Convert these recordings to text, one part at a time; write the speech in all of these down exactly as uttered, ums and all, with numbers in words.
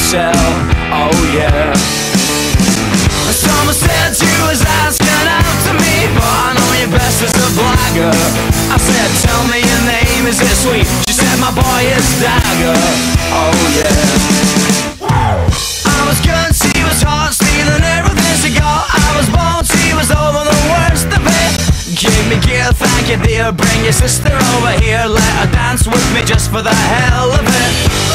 hotel. Oh yeah. Someone said you was asking out to me, but I know you best as a blagger. I said, tell me your name, is it sweet? She said, my boy is Dagger. Oh yeah. I was good, she was hot, stealing everything she got. I was bold, she was over the worst of it. Give me gear, thank you dear. Bring your sister over here, let her dance with me just for the hell of it.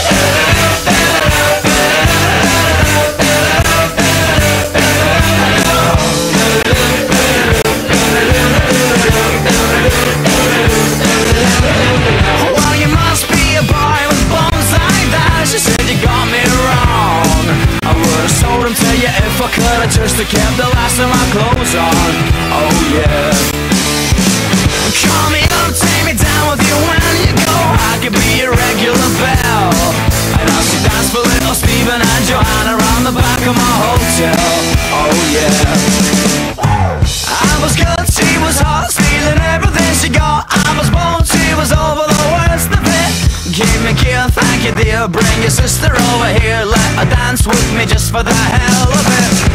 Well, you must be a boy with bones like that. She said you got me wrong. I would've sold them to you if I could've just kept the last of my clothes on. Oh yeah. Call me up, take me down with you when you go. I could be your regular belle. And I'll see dance for little Stephen and Joanna around the back of my hotel. Oh yeah. I was good, she was hot, stealing everything she got. I was bold, she was over the worst of it. Give me gear, thank you dear. Bring your sister over here, let her dance with me just for the hell of it.